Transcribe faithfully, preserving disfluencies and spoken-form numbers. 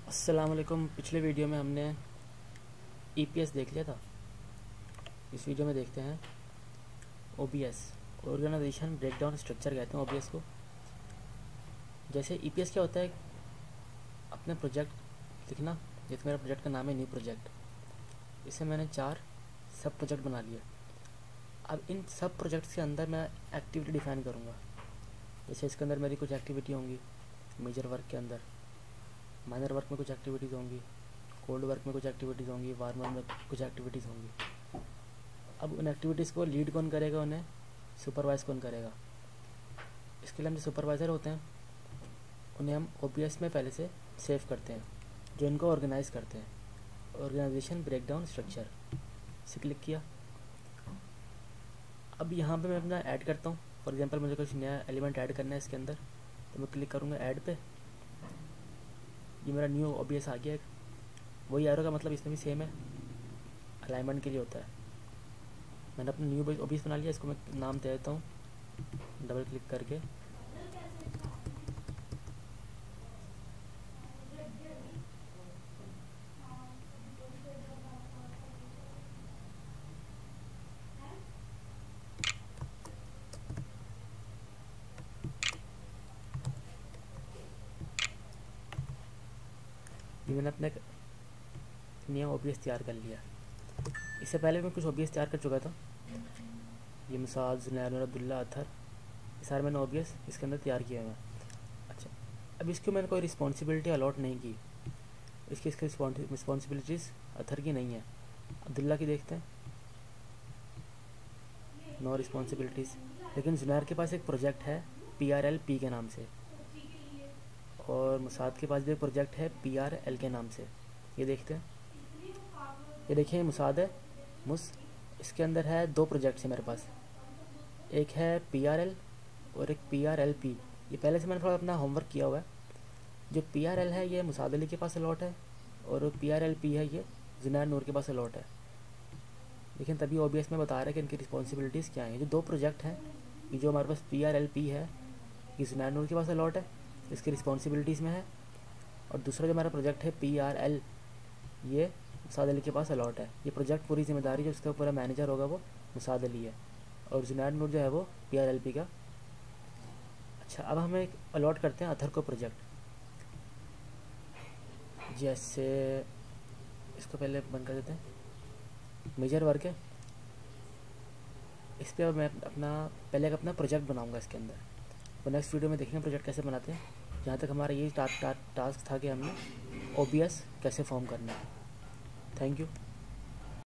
अस्सलाम वालेकुम। पिछले वीडियो में हमने ई पी एस देख लिया था। इस वीडियो में देखते हैं O B S, organization breakdown structure कहते हैं ओ बी एस को। जैसे ई पी एस क्या होता है, अपने प्रोजेक्ट लिखना। जैसे मेरा प्रोजेक्ट का नाम है न्यू प्रोजेक्ट, इसे मैंने चार सब प्रोजेक्ट बना लिए। अब इन सब प्रोजेक्ट्स के अंदर मैं एक्टिविटी डिफाइन करूँगा। जैसे इसके अंदर मेरी कुछ एक्टिविटी होंगी मेजर वर्क के अंदर, माइनर वर्क में कुछ एक्टिविटीज़ होंगी, कोल्ड वर्क में कुछ एक्टिविटीज़ होंगी, वार्मर में कुछ एक्टिविटीज़ होंगी। अब उन एक्टिविटीज़ को लीड कौन करेगा, उन्हें सुपरवाइज़ कौन करेगा। इसके लिए हम जो सुपरवाइज़र होते हैं उन्हें हम ओ बी एस में पहले से सेव करते हैं, जो इनको ऑर्गेनाइज़ करते हैं। ऑर्गेनाइजेशन ब्रेकडाउन स्ट्रक्चर से क्लिक किया। अब यहाँ पे मैं अपना ऐड करता हूँ। फॉर एग्जांपल मुझे कुछ नया एलिमेंट ऐड करना है इसके अंदर, तो मैं क्लिक करूँगा ऐड पे। ये मेरा न्यू ओ बी एस आ गया है। वही एरो का मतलब इसमें भी सेम है, अलाइनमेंट के लिए होता है। मैंने अपना न्यू ओ बी एस बना लिया। इसको मैं नाम दे देता हूँ डबल क्लिक करके। ये मैंने अपने नया ओ बी एस तैयार कर लिया। इससे पहले मैं कुछ ओ बी एस तैयार कर चुका था। ये मुसाद, जुनैर, अब्दुल्ला, अथर, ये सारे मैंने ओ बी एस इसके अंदर तैयार किए हुए हैं। अच्छा, अब इसको मैंने कोई रिस्पॉन्सिबिलिटी अलॉट नहीं की। इसकी इसकी रिस्पॉन्सिबिलिटीज़ अथर की नहीं है। अब्दुल्ला की देखते हैं, नो रिस्पॉन्सिबिलिटीज़। लेकिन जुनैर के पास एक प्रोजेक्ट है पी आर एल पी के नाम से, और मुसाद के पास भी एक प्रोजेक्ट है पी आर एल के नाम से। ये देखते हैं, ये देखिए मुसाद है मुस, इसके अंदर है दो प्रोजेक्ट्स हैं मेरे पास। एक है पी आर एल और एक पी आर एल पी। ये पहले से मैंने थोड़ा अपना होमवर्क किया हुआ है। जो पी आर एल है ये मुसाद अली के पास अलॉट है, और पी आर एल पी है ये जुनैर नूर के पास अलॉट है। लेकिन तभी ओ बी एस में बता रहा है कि इनकी रिस्पॉन्सिबिलिटीज़ क्या हैं। जो दो प्रोजेक्ट हैं, ये जो हमारे पास पी आर एल पी है ये जुनैर नूर के पास अलॉट है, इसकी रिस्पॉन्सिबिलिटीज़ में है। और दूसरा जो हमारा प्रोजेक्ट है पी आर एल, ये मुसाद अली के पास अलॉट है। ये प्रोजेक्ट पूरी जिम्मेदारी जो उसका पूरा मैनेजर होगा वो मुसाद अली है, और जुनैर नूर जो है वो पी आर एल पी का। अच्छा, अब हमें एक अलॉट करते हैं अथर को प्रोजेक्ट। जैसे इसको पहले बंद कर देते हैं। मेजर वर्क है, इस पर अब मैं अपना पहले एक अपना प्रोजेक्ट बनाऊंगा इसके अंदर। तो नेक्स्ट वीडियो में देखेंगे प्रोजेक्ट कैसे बनाते हैं। जहाँ तक हमारा यही टास्क टास्क था कि हमने ओ बी एस कैसे फॉर्म करना है। Thank you.